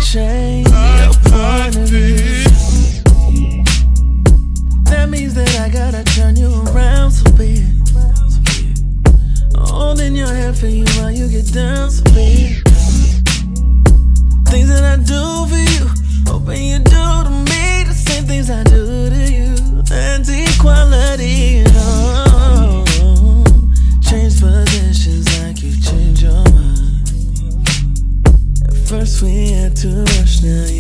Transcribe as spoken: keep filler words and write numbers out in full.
change your point of view. That means that I gotta turn you around so big. Holding your hand for you while you get down so big. Things that I do for you, hoping you do to me the same things I do to you. And equality, you know. Change positions like you change your mind. At first we had to rush, now you